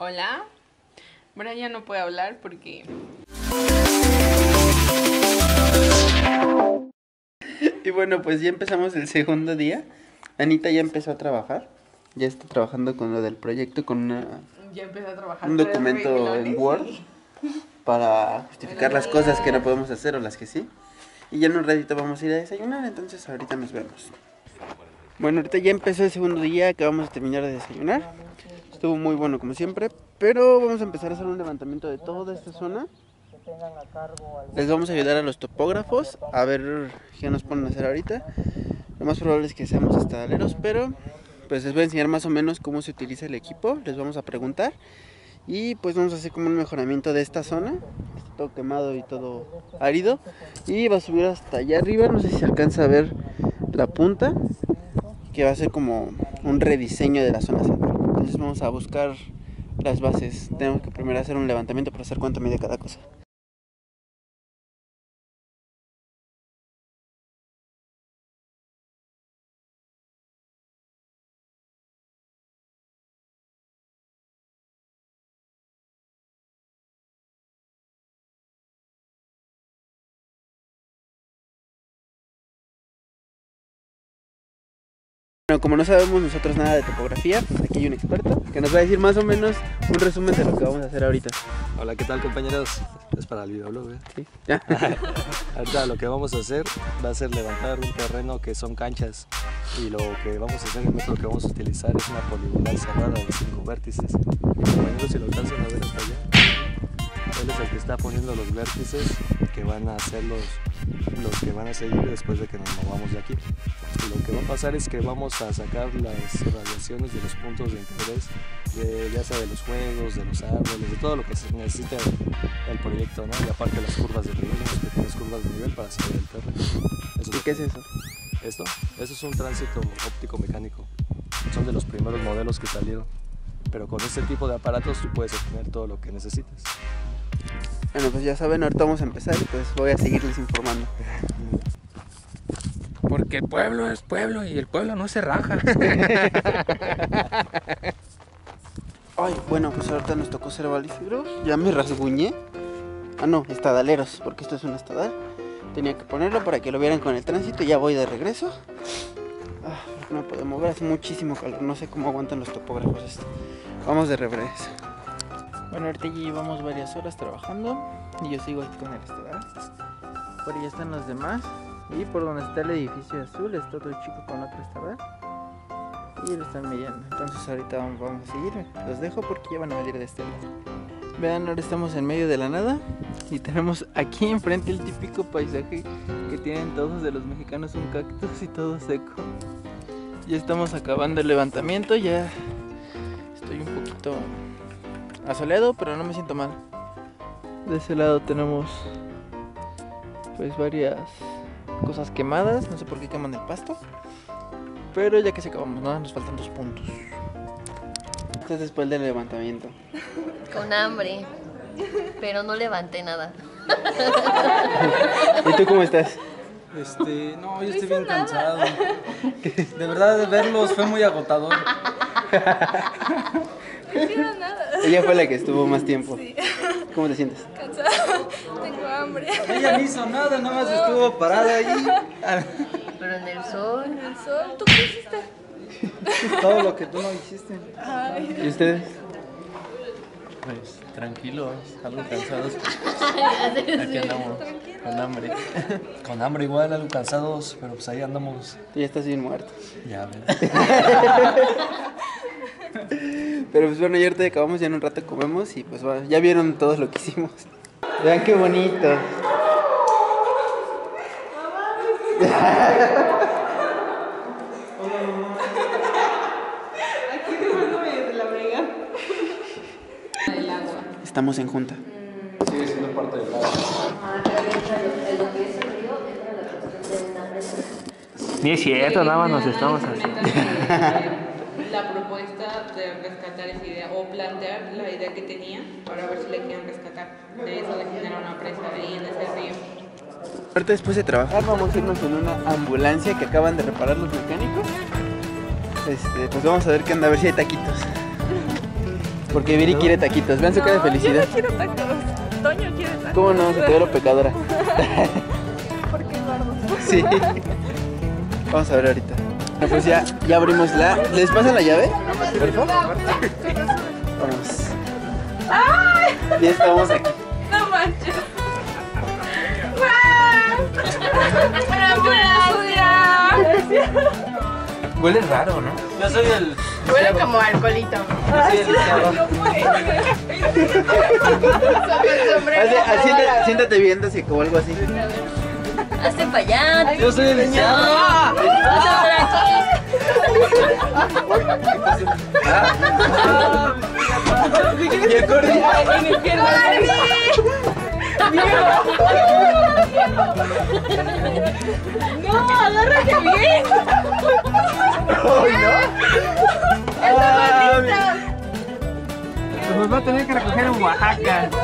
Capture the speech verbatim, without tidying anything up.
Hola. Brian no puede hablar porque... Y bueno, pues ya empezamos el segundo día. Anita ya empezó a trabajar. Ya está trabajando con lo del proyecto, con una, Ya empezó a trabajar un documento en Word para justificar las cosas que no podemos hacer o las que sí. Y ya en un ratito vamos a ir a desayunar, entonces ahorita nos vemos. Bueno, ahorita ya empezó el segundo día, acabamos de terminar de desayunar. Estuvo muy bueno como siempre, pero vamos a empezar a hacer un levantamiento de toda esta zona. Les vamos a ayudar a los topógrafos a ver qué nos ponen a hacer ahorita. Lo más probable es que seamos estadaleros, pero pues les voy a enseñar más o menos cómo se utiliza el equipo. Les vamos a preguntar y pues vamos a hacer como un mejoramiento de esta zona. Está todo quemado y todo árido. Y va a subir hasta allá arriba, no sé si se alcanza a ver la punta, que va a ser como un rediseño de la zona central. Entonces vamos a buscar las bases. Tenemos que primero hacer un levantamiento para saber cuánto mide cada cosa. Bueno, como no sabemos nosotros nada de topografía, aquí hay un experto que nos va a decir más o menos un resumen de lo que vamos a hacer ahorita. Hola, ¿qué tal, compañeros? Es para el videoblog, ¿eh? Sí. Ahorita lo que vamos a hacer va a ser levantar un terreno que son canchas, y lo que vamos a hacer, el método que vamos a utilizar es una poligonal cerrada de cinco vértices. Mi compañero, si lo alcanzan a ver hasta allá, él es el que está poniendo los vértices que van a ser los, los que van a seguir después de que nos movamos de aquí. Y lo que va a pasar es que vamos a sacar las radiaciones de los puntos de interés, de, ya sea de los juegos, de los árboles, de todo lo que se necesita el, el proyecto, ¿no? Y aparte las curvas de nivel, unas pequeñas curvas de nivel para saber el terreno. Eso ¿Y qué es eso? Esto, eso es un tránsito óptico mecánico. Son de los primeros modelos que salieron. Pero con este tipo de aparatos tú puedes obtener todo lo que necesites. Bueno, pues ya saben, ahorita vamos a empezar y pues voy a seguirles informando. Porque el pueblo es pueblo y el pueblo no se raja. Ay, bueno, pues ahorita nos tocó ser balíferos. Ya me rasguñé. Ah, no, estadaleros, porque esto es un estadal. Tenía que ponerlo para que lo vieran con el tránsito y ya voy de regreso. Ah, porque no puedo mover, hace muchísimo calor. No sé cómo aguantan los topógrafos esto. Vamos de regreso. Bueno, ahorita ya llevamos varias horas trabajando y yo sigo aquí con el estadal. Por ahí están los demás. Y por donde está el edificio azul está otro chico con otro estadal. Y lo están midiendo. Entonces ahorita vamos, vamos a seguir. Los dejo porque ya van a venir de este lado. Vean, ahora estamos en medio de la nada. Y tenemos aquí enfrente el típico paisaje que tienen todos de los mexicanos, un cactus y todo seco. Ya estamos acabando el levantamiento. Ya estoy un poquito asoleado, pero no me siento mal. De ese lado tenemos pues varias cosas quemadas, no sé por qué queman el pasto, pero ya que se acabamos, ¿no? Nos faltan dos puntos. Esto es después del levantamiento. Con hambre, pero no levanté nada. ¿Y tú cómo estás? Este, no, yo estoy bien cansado. De verdad, de verlos fue muy agotador. No hicieron nada. Ella fue la que estuvo más tiempo. Sí. ¿Cómo te sientes? Cansada. Tengo hambre. Ella no hizo nada, nada más estuvo parada ahí. Pero en el sol. El sol, ¿tú qué hiciste? Todo lo que tú no hiciste. Ay. ¿Y ustedes? Pues tranquilos, algo cansados. Aquí Aquí andamos con hambre. Con hambre igual, algo cansados, pero pues ahí andamos. Tú ya estás bien muerto. Ya ves. Pero pues bueno, ya ahorita acabamos, ya en un rato comemos y pues bueno, ya vieron todo lo que hicimos. Vean qué bonito. Estamos en junta. Sigue siendo parte del lago. Ni es cierto, nada más nos estamos haciendo. La propuesta de rescatar esa idea o plantear la idea que tenía para ver si le quieren rescatar. De eso de generar una presa de ahí en ese río. Ahorita después de trabajar vamos a irnos en una ambulancia que acaban de reparar los mecánicos. Este, pues vamos a ver qué anda, a ver si hay taquitos. Porque Viri quiere taquitos. Vean su cara de felicidad. Yo no quiero tacos. Toño quiere tacos. ¿Cómo no? Se te ve lo pecadora. Porque es gordo. Sí. Vamos a ver ahorita. Pues ya, ya abrimos la. ¿Les pasa la llave? Por favor. Vamos. Ya estamos aquí. No manches. Huele raro, ¿no? Yo soy el. Huele como a alcoholito. Soy el lisiado. Así, siéntate, siéntate viéndose como algo así. Hazte para allá. Yo soy el lisiado. Y el corte. No, agárrate bien. ¡Ay, no! Pues nos va a tener que recoger en Oaxaca.